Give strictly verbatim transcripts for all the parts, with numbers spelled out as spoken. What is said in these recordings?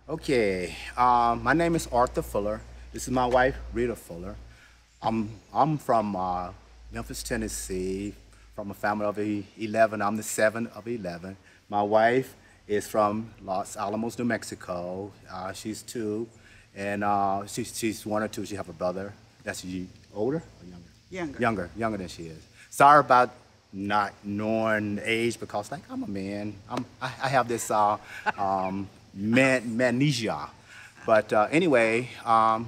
Okay, um, my name is Arthur Fuller. This is my wife, Rita Fuller. I'm, I'm from uh, Memphis, Tennessee, from a family of e- eleven. I'm the seventh of eleven. My wife is from Los Alamos, New Mexico. Uh, she's two, and uh, she, she's one or two. She have a brother that's y- older or younger? Younger. Younger, younger than she is. Sorry about not knowing age because, like, I'm a man. I'm, I, I have this uh, um, man, amnesia. But uh, anyway, um,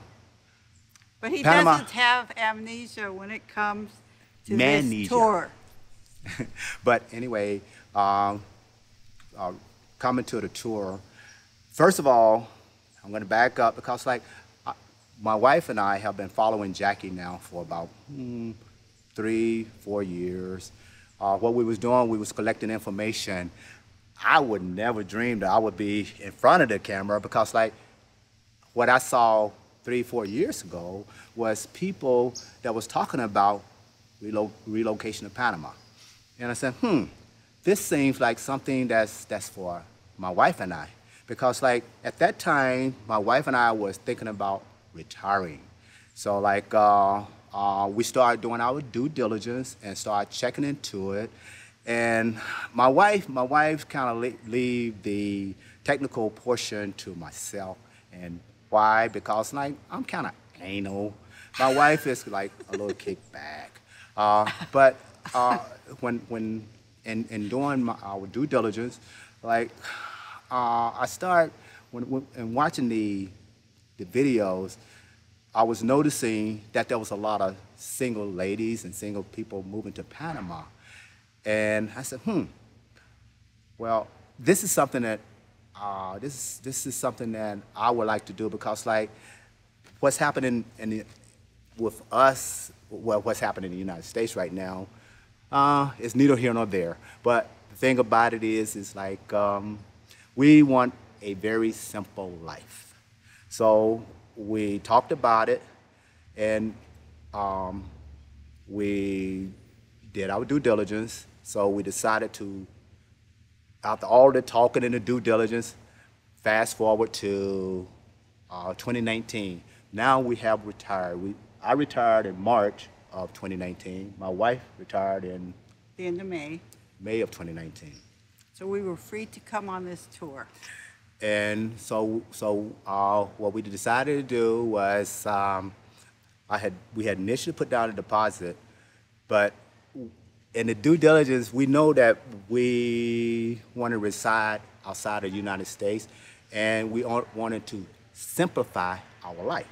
But he Panama, doesn't have amnesia when it comes to this manesia. tour. But anyway, um, uh, coming to the tour, first of all, I'm going to back up because, like, I, my wife and I have been following Jackie now for about hmm, three, four years. Uh, what we was doing, we was collecting information. I would never dream that I would be in front of the camera because, like, what I saw three, four years ago was people that was talking about relo- relocation to Panama. And I said, hmm, this seems like something that's, that's for my wife and I. Because, like, at that time, my wife and I was thinking about retiring. So, like, uh, uh, we started doing our due diligence and started checking into it. And my wife, my wife kind of le- leave the technical portion to myself. And why? Because, like, I'm kind of anal. My wife is like a little kickback. Uh, but uh, when when in, in doing my, our due diligence, like uh, I start when, when in watching the the videos, I was noticing that there was a lot of single ladies and single people moving to Panama, and I said, hmm, well, this is something that uh, this is this is something that I would like to do because, like, what's happening in the, with us, well, what's happening in the United States right now, uh, is neither here nor there. But the thing about it is, is like um, we want a very simple life. So we talked about it, and um, we did our due diligence. So we decided to, after all the talking and the due diligence, fast forward to uh, twenty nineteen. Now we have retired. We, I retired in March of twenty nineteen. My wife retired in The end of May. May of twenty nineteen. So we were free to come on this tour. And so, so uh, what we decided to do was, um, I had we had initially put down a deposit, but in the due diligence, we know that we want to reside outside of the United States, and we want- wanted to simplify our life.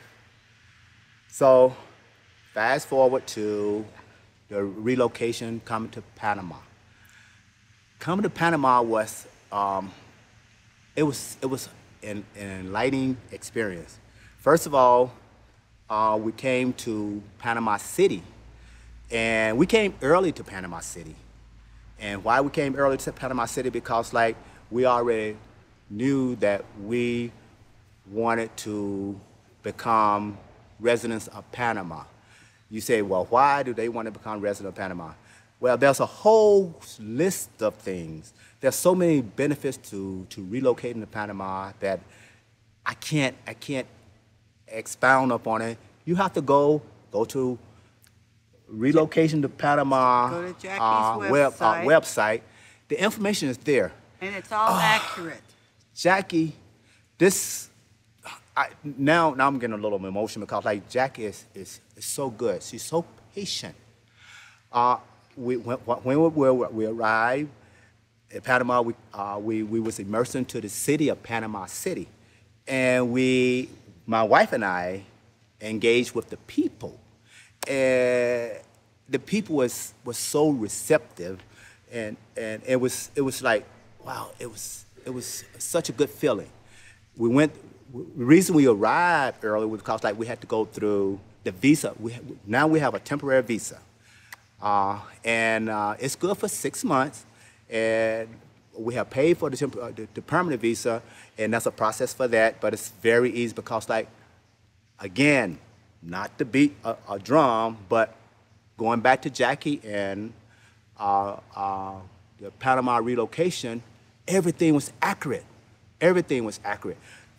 So, fast forward to the relocation coming to Panama. Coming to Panama was um, it was it was an, an enlightening experience. First of all, uh, we came to Panama City, and we came early to Panama City. And why we came early to Panama City? Because, like, we already knew that we wanted to become residents of Panama. You say, well, why do they want to become residents of Panama? Well, there's a whole list of things. There's so many benefits to, to relocating to Panama that I can't I can't expound upon it. You have to go go to relocation to Panama Go to Jackie's uh, web, uh, website. website. The information is there. And it's all accurate. Jackie, this I, now now I'm getting a little emotional because, like, Jackie is, is, is so good. She's so patient. Uh, we, when, when we, we, we arrived in Panama, we, uh, we, we was immersed into the city of Panama City. And we, my wife and I, engaged with the people. And the people was, was so receptive. And, and it, was, it was like, wow, it was, it was such a good feeling. We went, the reason we arrived early was because, like, we had to go through the visa. We, now we have a temporary visa. Uh, and uh, it's good for six months, and we have paid for the, temp- uh, the, the permanent visa, and that's a process for that. But it's very easy because, like, again, not to beat a, a drum, but going back to Jackie and uh, uh, the Panama relocation, everything was accurate. Everything was accurate.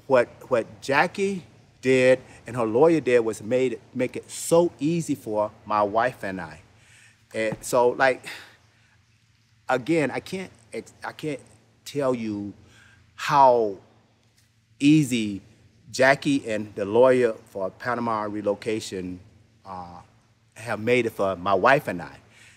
what what Jackie did and her lawyer did was made it, make it so easy for my wife and I. And so, like, again, I can't ex- I can't tell you how easy Jackie and the lawyer for Panama relocation uh, have made it for my wife and I.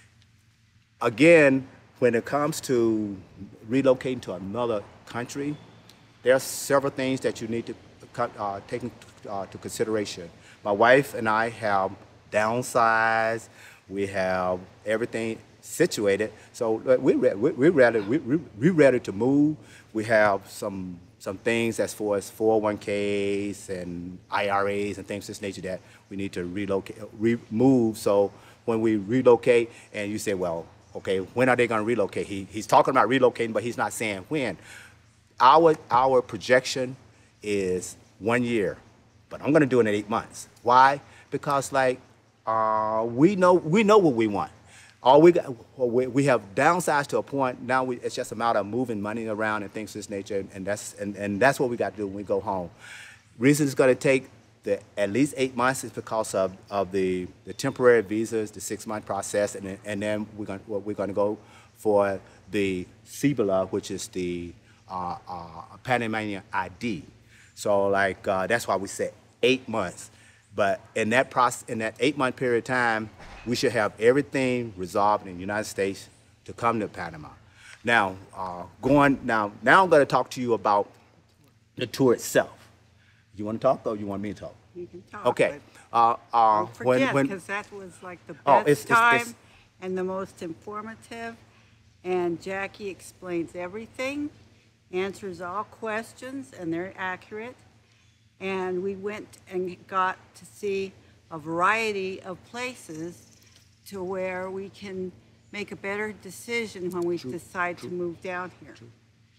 Again, when it comes to relocating to another country, there are several things that you need to uh, take into uh, to consideration. My wife and I have downsized. We have everything situated. So uh, we re- we we ready we we we ready to move. We have some some things as far as four oh one Ks and I R As and things of this nature that we need to relocate, remove. So when we relocate, and you say, well, okay, when are they going to relocate? He, he's talking about relocating, but he's not saying when. Our our projection is one year, but I'm going to do it in eight months. Why? Because like uh, we know we know what we want. All we got, we, we have downsized to a point. Now we, it's just a matter of moving money around and things of this nature, and that's and, and that's what we got to do when we go home. Reason it's going to take the, at least eight months is because of, of the, the temporary visas, the six month process, and then, and then we're going well, we're going to go for the CIBLA, which is the uh, uh, Panamanian I D. So like uh, that's why we said eight months. But in that process, in that eight-month period of time, we should have everything resolved in the United States to come to Panama. Now, uh, going now, now I'm going to talk to you about the tour itself. You want to talk, or you want me to talk? You can talk. Okay. Uh, uh, Don't forget, because that was like the best oh, it's, time it's, it's, and the most informative. And Jackie explains everything, answers all questions, and they're accurate. And we went and got to see a variety of places to where we can make a better decision when we true, decide true, to move down here. True.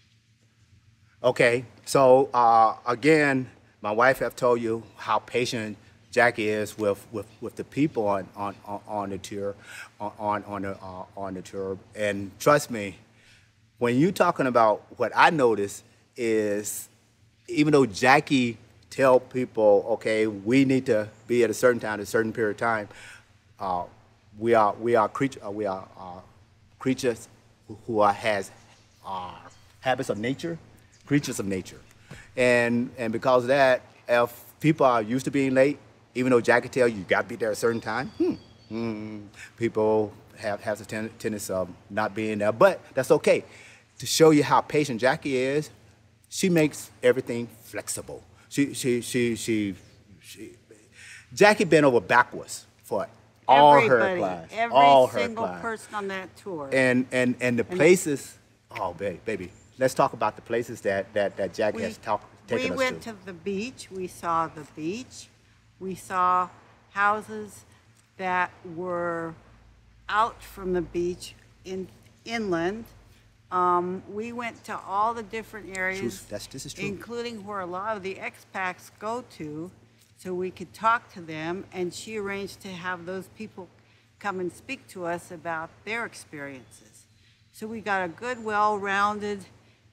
Okay, so uh, again, my wife have told you how patient Jackie is with, with, with the people on, on, on the tour, on, on, the, uh, on the tour. And trust me, when you're talking about what I noticed is, even though Jackie tell people, okay, we need to be at a certain time, at a certain period of time. Uh, we are we are creature uh, we are uh, creatures who, who are has uh, habits of nature, creatures of nature, and and because of that, if people are used to being late, even though Jackie tell you you got to be there at a certain time, hmm, hmm, people have have a ten- tendency of not being there, but that's okay. To show you how patient Jackie is, she makes everything flexible. She, she, she, she, she, Jackie bent over backwards for all Everybody, her class, every all her single class. person on that tour. And and and the and places, oh baby, baby, let's talk about the places that that that Jackie we, has talk, taken we us went to. to the beach. We saw the beach. We saw houses that were out from the beach in inland. Um, we went to all the different areas, That's, this is true. including where a lot of the expats go to, so we could talk to them, and she arranged to have those people come and speak to us about their experiences. So we got a good, well-rounded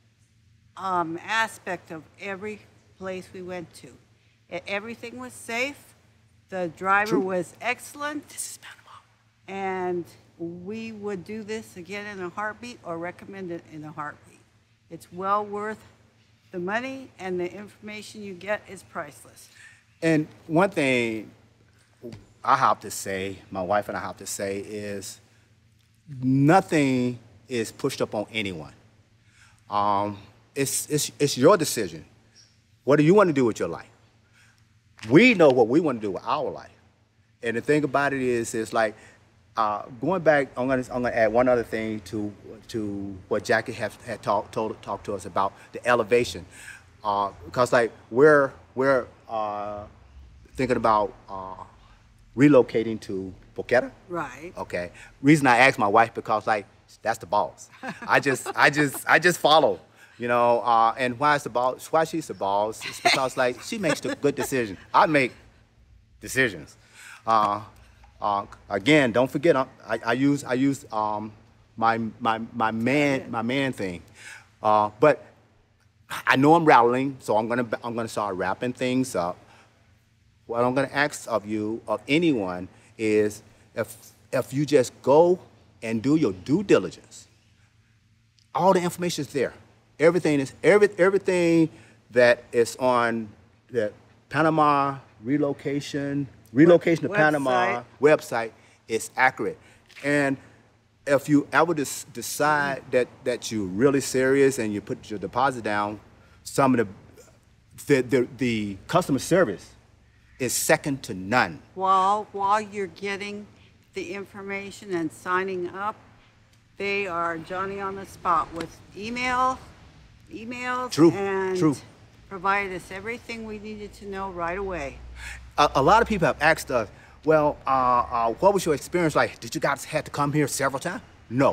um, aspect of every place we went to. E- Everything was safe. The driver True. was excellent. This is Panama. And we would do this again in a heartbeat, or recommend it in a heartbeat. It's well worth the money, and the information you get is priceless. And one thing I have to say, my wife and I have to say, is nothing is pushed up on anyone. Um, it's, it's, it's your decision. What do you want to do with your life? We know what we want to do with our life. And the thing about it is, it's like, uh, going back, I'm gonna, I'm gonna add one other thing to, to what Jackie have, had talked told, talked to us about, the elevation. Uh, because like, we're, we're uh, thinking about uh, relocating to Boquete. Right. Okay. Reason I asked my wife, because like, that's the boss. I just, I just, I just follow. You know, uh, and why is the boss? Why she's the boss? It's because like she makes the good decision. I make decisions. Uh, uh, again, don't forget, I, I use I use um, my my my man my man thing. Uh, but I know I'm rattling, so I'm gonna I'm gonna start wrapping things up. What I'm gonna ask of you, of anyone, is if if you just go and do your due diligence. All the information is there. Everything is every everything that is on the Panama relocation relocation to Website. Panama website is accurate. And if you ever des- decide that that you're really serious and you put your deposit down, some of the the the, the customer service is second to none. While, while you're getting the information and signing up, they are Johnny on the spot with email, emails, True, and true. provided us everything we needed to know right away. A, a lot of people have asked us, well, uh, uh, what was your experience like? Did you guys have to come here several times? No.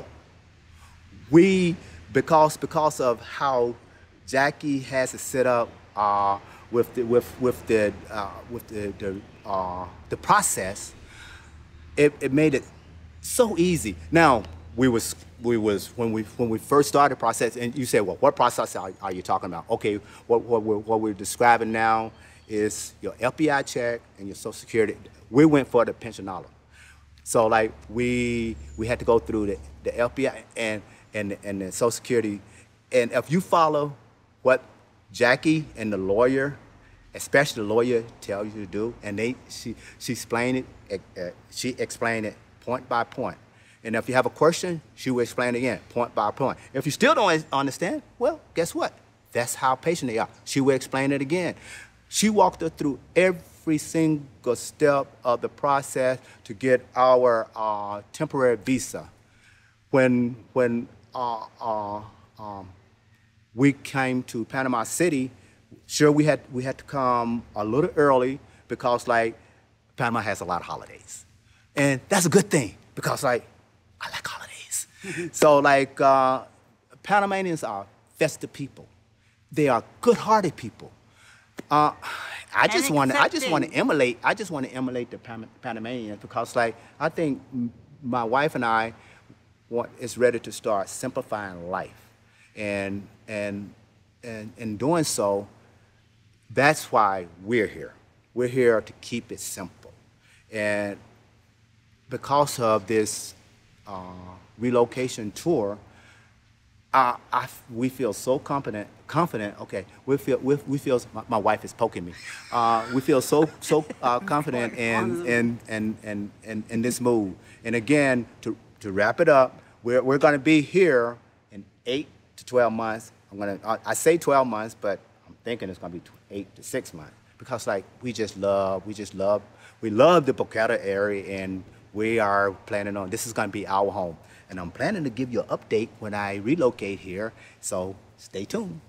We, because because of how Jackie has it set up uh, with the with with the uh, with the the, uh, the process, it, it made it so easy. Now we was we was when we when we first started the process, and you said, well, what process are, are you talking about? Okay, what what we're, what we're describing now is your F B I check and your Social Security. We went for the pensionado. So like we we had to go through the, the F B I and and and the Social Security, and if you follow what Jackie and the lawyer, especially the lawyer, tell you to do, and they she she explained it uh, she explained it point by point. And if you have a question, she will explain it again, point by point. If you still don't understand, well, guess what? That's how patient they are. She will explain it again. She walked her through every single step of the process to get our uh, temporary visa. When when uh, uh, um, we came to Panama City, sure we had we had to come a little early because like Panama has a lot of holidays, and that's a good thing because like I like holidays. So like uh, Panamanians are festive people. They are good-hearted people. Uh, I And just want to. I just want to accepting. emulate. I just want to emulate the Pan- Panamanians because, like, I think m- my wife and I want is ready to start simplifying life, and and and in doing so, that's why we're here. We're here to keep it simple, and because of this uh, relocation tour, Uh, I, we feel so confident, confident, okay, we feel, we, we feel, my, my wife is poking me. Uh, we feel so, so uh, confident in, in, in, in, in, in this move. And again, to, to wrap it up, we're, we're gonna be here in eight to twelve months. I'm gonna, I, I say twelve months, but I'm thinking it's gonna be tw- eight to six months. Because like, we just love, we just love, we love the Boquete area, and we are planning on, this is gonna be our home. And I'm planning to give you an update when I relocate here, so stay tuned.